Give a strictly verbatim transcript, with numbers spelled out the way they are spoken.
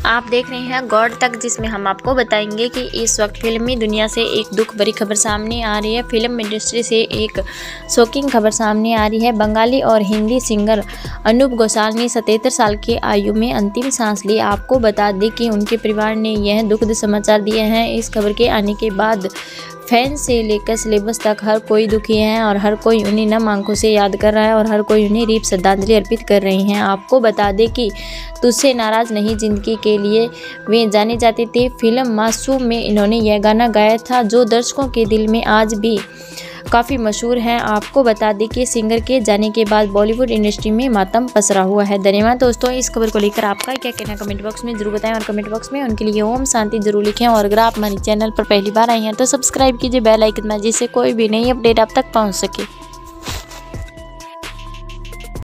आप देख रहे हैं गॉड तक, जिसमें हम आपको बताएंगे कि इस वक्त फिल्मी दुनिया से एक दुख भरी खबर सामने आ रही है। फिल्म इंडस्ट्री से एक शॉकिंग खबर सामने आ रही है। बंगाली और हिंदी सिंगर अनूप घोषाल ने सतहत्तर साल की आयु में अंतिम सांस ली। आपको बता दें कि उनके परिवार ने यह दुखद समाचार दिए हैं। इस खबर के आने के बाद फैंस से लेकर सिलेबस तक हर कोई दुखी है और हर कोई उन्हें नम आंखों से याद कर रहा है और हर कोई उन्हें रीप श्रद्धांजलि अर्पित कर रहे हैं। आपको बता दें कि तुझसे नाराज़ नहीं जिंदगी के लिए वे जाने जाते थे। फिल्म मासूम में इन्होंने यह गाना गाया था, जो दर्शकों के दिल में आज भी काफ़ी मशहूर है। आपको बता दें कि सिंगर के जाने के बाद बॉलीवुड इंडस्ट्री में मातम पसरा हुआ है। धन्यवाद दोस्तों। इस खबर को लेकर आपका क्या कहना है कमेंट बॉक्स में जरूर बताएं और कमेंट बॉक्स में उनके लिए ओम शांति जरूर लिखें। और अगर आप हमारे चैनल पर पहली बार आए हैं तो सब्सक्राइब कीजिए बेल आइकन में, जिससे कोई भी नई अपडेट आप तक पहुंच सके।